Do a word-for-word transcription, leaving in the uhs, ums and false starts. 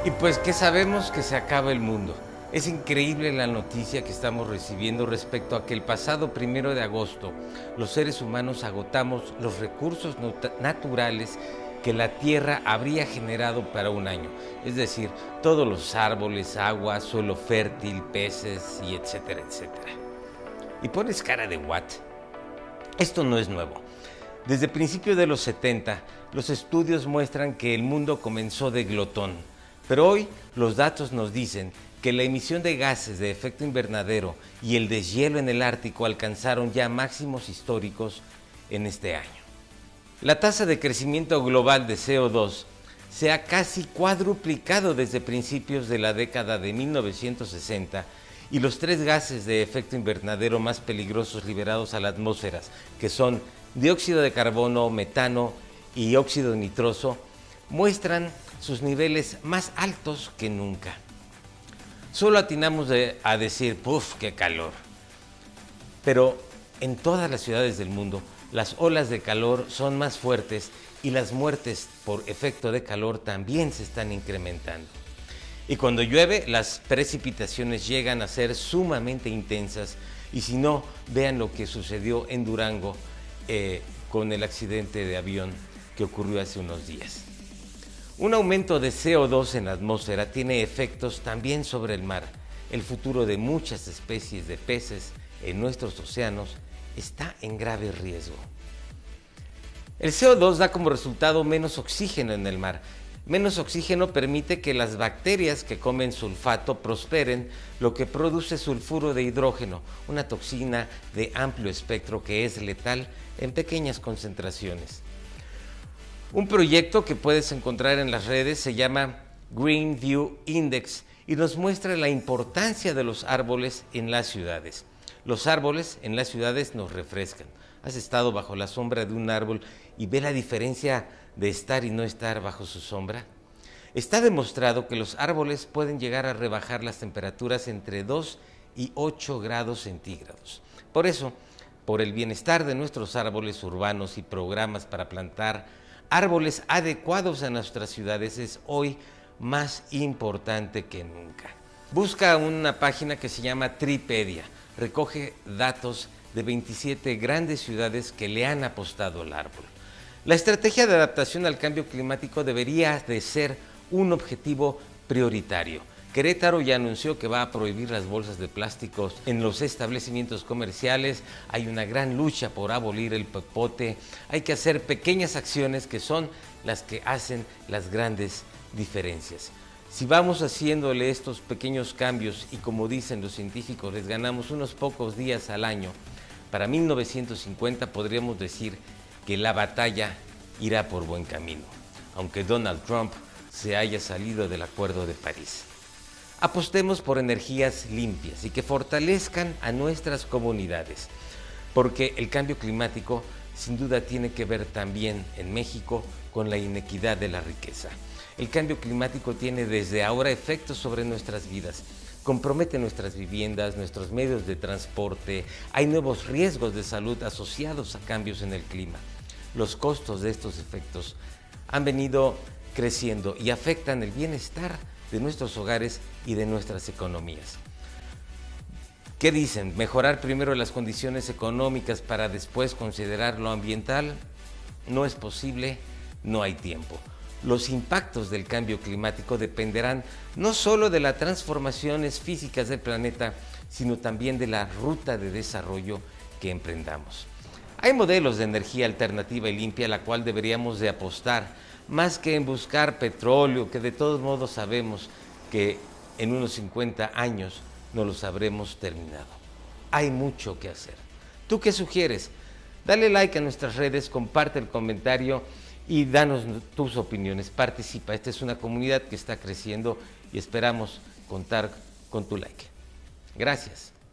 Y pues que sabemos que se acaba el mundo. Es increíble la noticia que estamos recibiendo respecto a que el pasado primero de agosto los seres humanos agotamos los recursos naturales que la Tierra habría generado para un año. Es decir, todos los árboles, agua, suelo fértil, peces y etcétera, etcétera. Y pones cara de what? Esto no es nuevo. Desde principios de los setenta, los estudios muestran que el mundo comenzó de glotón. Pero hoy los datos nos dicen que la emisión de gases de efecto invernadero y el deshielo en el Ártico alcanzaron ya máximos históricos en este año. La tasa de crecimiento global de C O dos se ha casi cuadruplicado desde principios de la década de mil novecientos sesenta y los tres gases de efecto invernadero más peligrosos liberados a la atmósfera, que son dióxido de carbono, metano y óxido nitroso, muestran sus niveles más altos que nunca. Solo atinamos de, a decir, ¡puf, qué calor! Pero en todas las ciudades del mundo, las olas de calor son más fuertes y las muertes por efecto de calor también se están incrementando. Y cuando llueve, las precipitaciones llegan a ser sumamente intensas, y si no, vean lo que sucedió en Durango eh, con el accidente de avión que ocurrió hace unos días. Un aumento de C O dos en la atmósfera tiene efectos también sobre el mar. El futuro de muchas especies de peces en nuestros océanos está en grave riesgo. El C O dos da como resultado menos oxígeno en el mar. Menos oxígeno permite que las bacterias que comen sulfato prosperen, lo que produce sulfuro de hidrógeno, una toxina de amplio espectro que es letal en pequeñas concentraciones. Un proyecto que puedes encontrar en las redes se llama Green View Index y nos muestra la importancia de los árboles en las ciudades. Los árboles en las ciudades nos refrescan. ¿Has estado bajo la sombra de un árbol y ve la diferencia de estar y no estar bajo su sombra? Está demostrado que los árboles pueden llegar a rebajar las temperaturas entre dos y ocho grados centígrados. Por eso, por el bienestar de nuestros árboles urbanos y programas para plantar árboles adecuados a nuestras ciudades es hoy más importante que nunca. Busca una página que se llama Tripedia. Recoge datos de veintisiete grandes ciudades que le han apostado al árbol. La estrategia de adaptación al cambio climático debería de ser un objetivo prioritario. Querétaro ya anunció que va a prohibir las bolsas de plásticos en los establecimientos comerciales. Hay una gran lucha por abolir el popote. Hay que hacer pequeñas acciones que son las que hacen las grandes diferencias. Si vamos haciéndole estos pequeños cambios y, como dicen los científicos, les ganamos unos pocos días al año, para mil novecientos cincuenta podríamos decir que la batalla irá por buen camino, aunque Donald Trump se haya salido del Acuerdo de París. Apostemos por energías limpias y que fortalezcan a nuestras comunidades, porque el cambio climático sin duda tiene que ver también en México con la inequidad de la riqueza. El cambio climático tiene desde ahora efectos sobre nuestras vidas, compromete nuestras viviendas, nuestros medios de transporte, hay nuevos riesgos de salud asociados a cambios en el clima. Los costos de estos efectos han venido creciendo y afectan el bienestar de nuestros hogares y de nuestras economías. ¿Qué dicen? ¿Mejorar primero las condiciones económicas para después considerar lo ambiental? No es posible, no hay tiempo. Los impactos del cambio climático dependerán no solo de las transformaciones físicas del planeta, sino también de la ruta de desarrollo que emprendamos. Hay modelos de energía alternativa y limpia a la cual deberíamos de apostar, más que en buscar petróleo, que de todos modos sabemos que en unos cincuenta años no los habremos terminado. Hay mucho que hacer. ¿Tú qué sugieres? Dale like a nuestras redes, comparte el comentario y danos tus opiniones. Participa. Esta es una comunidad que está creciendo y esperamos contar con tu like. Gracias.